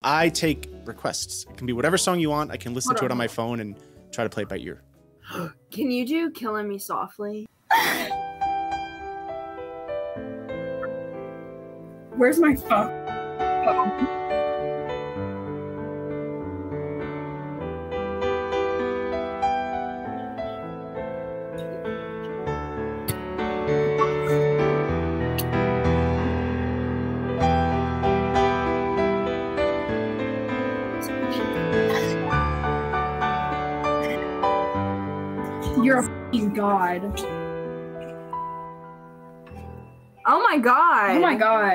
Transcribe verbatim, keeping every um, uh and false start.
I take requests. It can be whatever song you want. I can listen Hold to on, it on my hold phone and try to play it by ear. Can you do Killing Me Softly? Where's my phone? phone? You're a fucking god. Oh my god. Oh my god.